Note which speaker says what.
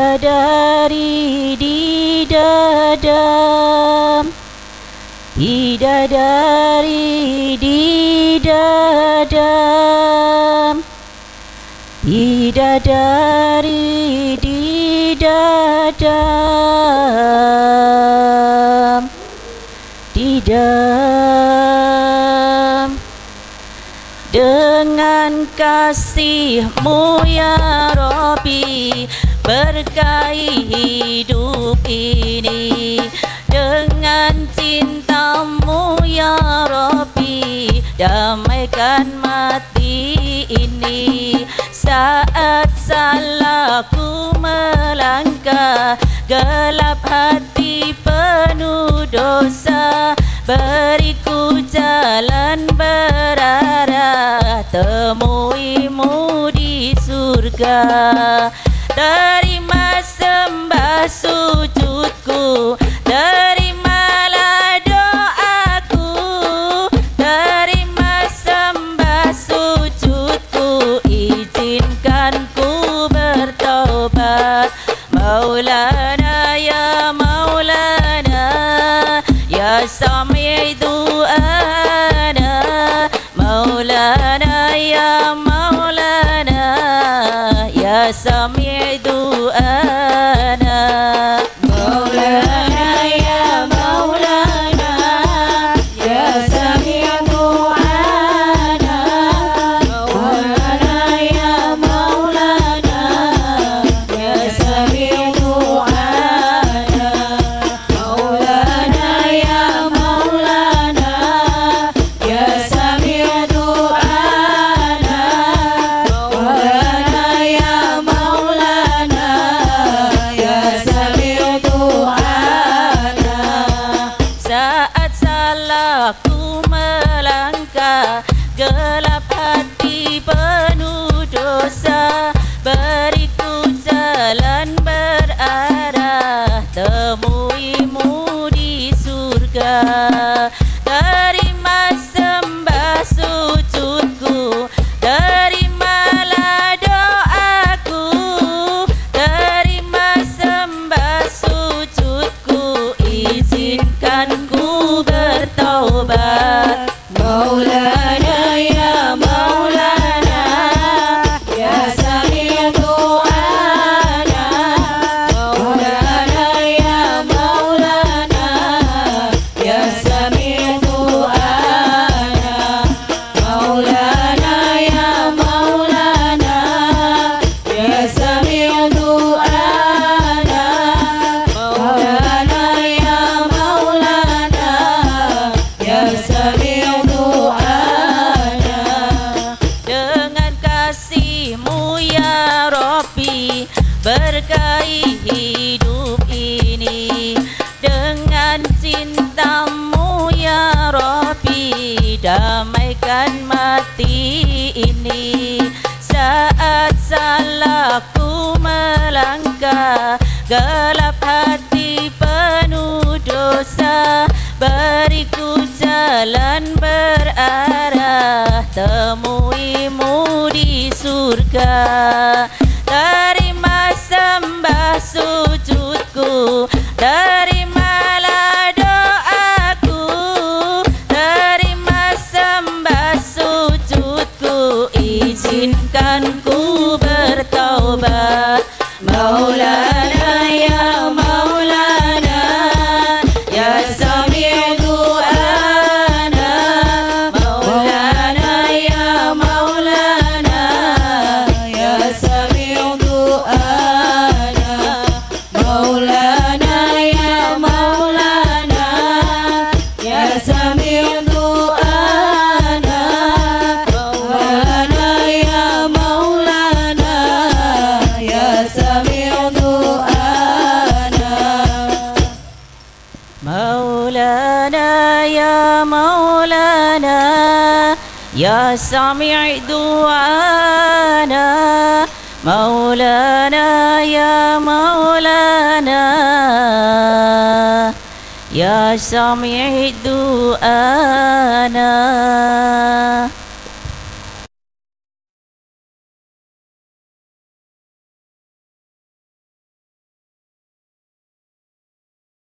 Speaker 1: bidadari di dadam, bidadari di dadam, bidadari di dadam, didam. Dengan kasih-Mu ya Rabbi, berkahi hidup ini. Dengan cinta-Mu ya Rabbi, damaikan mati ini. Saat salahku melangkah, gelap hati penuh dosa, beriku jalan berarah, temui-Mu di surga. Terima sembah sujudku, terimalah doaku, terima sembah sujudku, izinkan ku bertaubat. Maulana ya Maulana, ya Sami' du'ana. Maulana ya Maulana, ya Sami' du'ana.
Speaker 2: Maulana ya Maulana, ya Sami' du'ana. Maulana ya Maulana, ya Sami' du'ana. Maulana ya Maulana, ya Sami' du'ana. Maulana ya Maulana, ya Sami' du'ana.
Speaker 1: Saat salahku melangkah, gelap hati penuh dosa, beriku jalan berarah, temui-Mu di surga. Terima sembah sujudku, terimalah doaku, terima sembah sujudku, izinkan ku bertaubat.
Speaker 2: Maulana ya Maulana, ya Sami' du'ana. Maulana ya Maulana, ya Sami' du'ana. Maulana ya Maulana, ya Sami' du'ana. Maulana ya Maulana, ya Sami' du'ana.
Speaker 1: Dengan kasih-Mu ya Rabbi, berkahi hidup ini. Dengan cinta-Mu ya Rabbi, damaikan mati ini. Saat salahku melangkah, gelap hati penuh dosa, beriku jalan berarah, temui-Mu di surga. Terima sembah sujudku, terimalah doaku, terima sembah sujudku, izinkan ku bertaubat. Maulana ya Maulana, ya Sami' du'ana. Maulana ya Maulana, ya Sami' du'ana. Maulana ya Maulana, ya Sami' du'ana. Maulana ya Maulana, ya Sami' du'ana. Maulana ya Maulana, ya Sami' du'ana. Maulana ya Maulana, ya Sami' du'ana.